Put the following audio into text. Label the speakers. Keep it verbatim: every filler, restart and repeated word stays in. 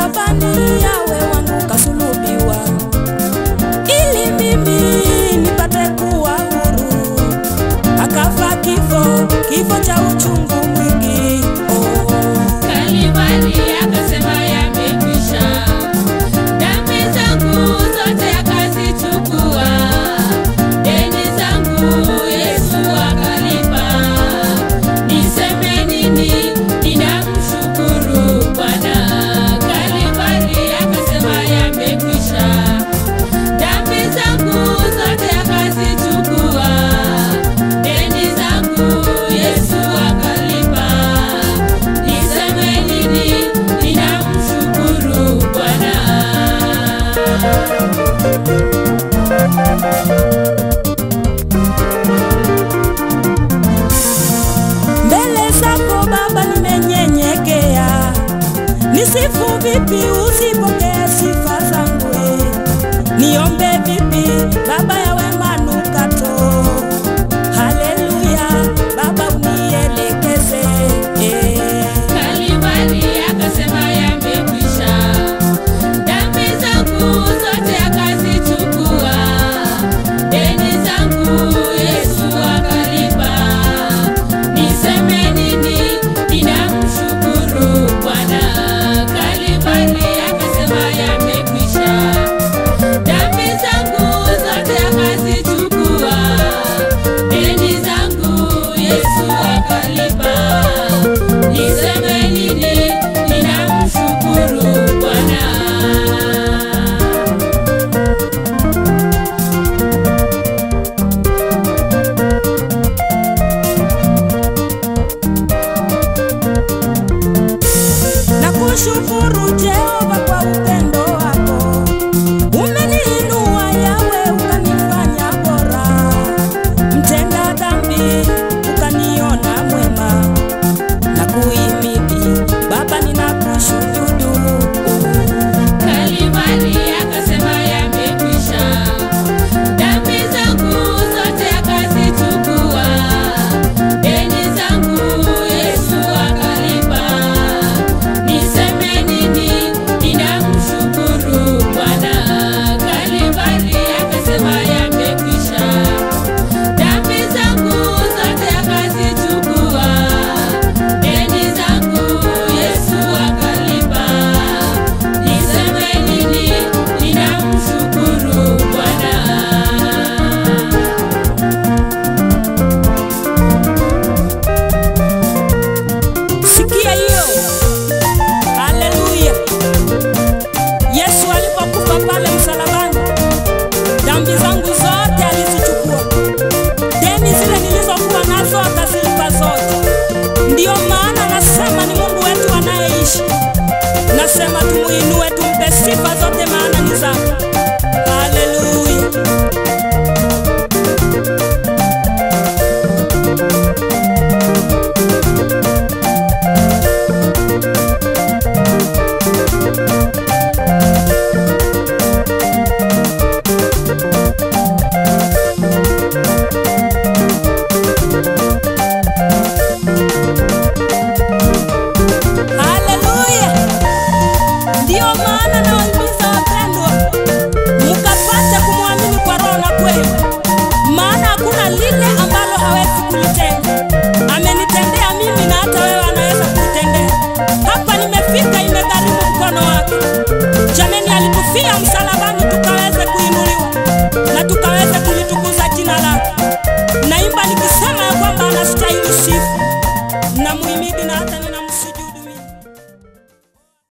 Speaker 1: msalabani yawe wangu kasulubiwa, ili mimi nipate kuwa huru. Akafa kifo, kifo cha uchungu mwingi. Oh,
Speaker 2: Kalvari akasema yamekwisha, dhambi zangu zote akazichukua, deni zangu Yesu akalipa. Niseme nini? Ninamshukuru Bwana. Kalvari akasema yamekwisha, dhambi zangu zote akazichukua, deni zangu Yesu akalipa. Niseme nini? Ninamshukuru Bwana.
Speaker 1: mbele zako Baba nimenyenyekea, nisifu vipi usipokee sifa zangu? Niombe vipi Baba yawe manukato? Haleluya Baba unielekeze.
Speaker 2: Kalvari akasema yamekwisha, dhambi zangu zote akazichukua, deni zangu Yesu akalipa. Niseme nini? Ninamshukuru Bwana. Kalvari akasema yamekwisha, dhambi zangu zote akazichukua, deni zangu Yesu akalipa. Niseme nini? Ninamshukuru Bwana.
Speaker 1: Nakushukuru Jehova kwa upendo wako, umeniinua yawe ukanifanya bora, mtenda dhambi ukaniona mwema. Nakuhimidi Baba ninakushukuru.
Speaker 2: Kalvari akasema yamekwisha, dhambi zangu zote akazichukua, deni zangu Yesu akalipa. Niseme nini? Ninamshukuru Bwana. Kalvari akasema yamekwisha, dhambi zangu zote akazichukua, deni zangu Yesu akalipa. Niseme nini? Ninamshukuru Bwana.
Speaker 1: Sikia hiyo. Haleluya. Yesu alipokufa pale msalabani, dhambi zangu zote alizichukua, deni zile nilizokuwa nazo akazilipa zote. Ndiyo maana nasema ni Mungu wetu anayeishi. Nasema tumuinue, tumpe sifa